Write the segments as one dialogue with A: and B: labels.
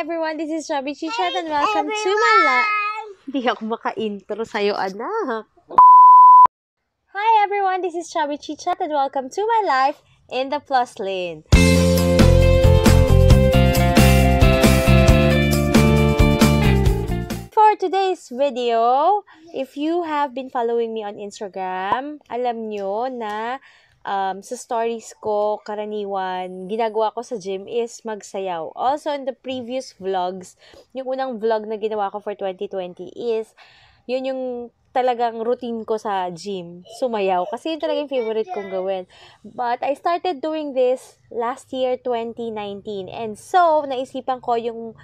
A: everyone, this is Chubby Chichat and welcome to my Hindi ako maka-intro sa'yo, anak. Hi everyone, this is Chubby Chichat and welcome to my life in the Plus Lane. For today's video, if you have been following me on Instagram, alam nyo na sa stories ko, karaniwan, ginagawa ko sa gym is magsayaw. Also, in the previous vlogs, yung unang vlog na ginawa ko for 2020 is, yun yung talagang routine ko sa gym, sumayaw. Kasi yun talagang favorite kong gawin. But I started doing this last year, 2019. And so, naisipan ko yung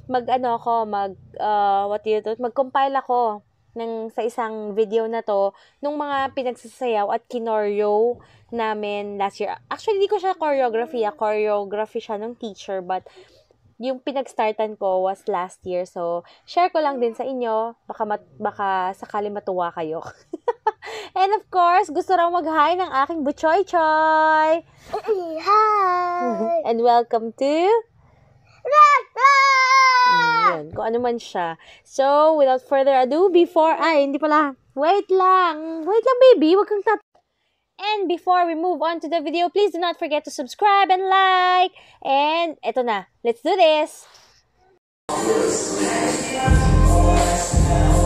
A: mag-compile ako sa isang video na to nung mga pinagsasayaw at kinoreo namin last year. Actually, di ko siya choreography siya ng teacher, but yung pinag-startan ko was last year. So, share ko lang din sa inyo. Baka sakali matuwa kayo. And of course, gusto raw mag-hi ng aking Buchoy-choy.
B: Hi!
A: And welcome to yun, kung ano man siya. So, without further ado, wait lang baby, wag kang And before we move on to the video, please do not forget to subscribe and like. And eto na, let's do this!